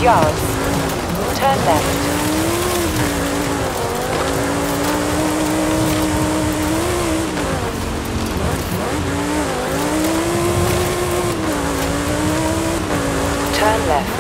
yards, turn left. Turn left.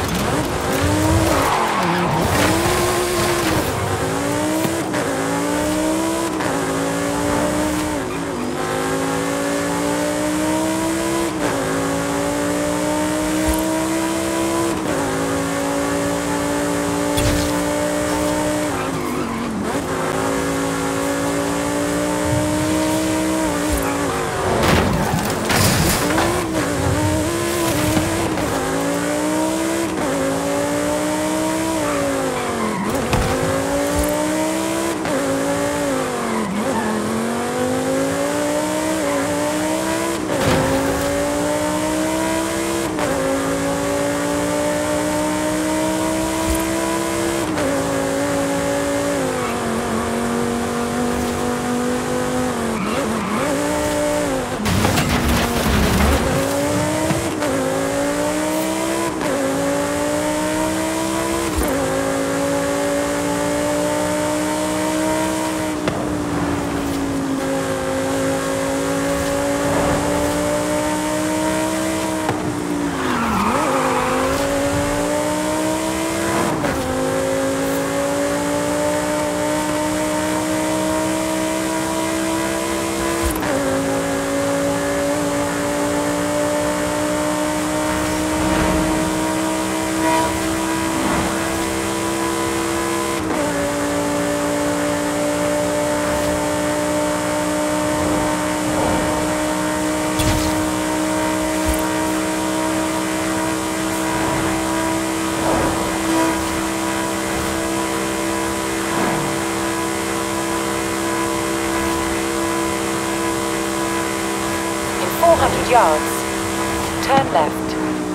In 400 yards, turn left.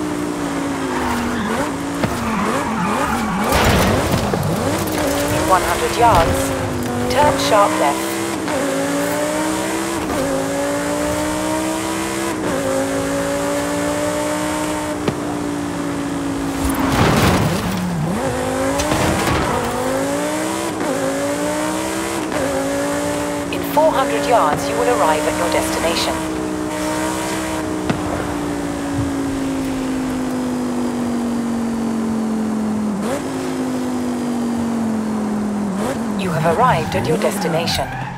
In 100 yards, turn sharp left. In 400 yards, you will arrive at your destination. You have arrived at your destination.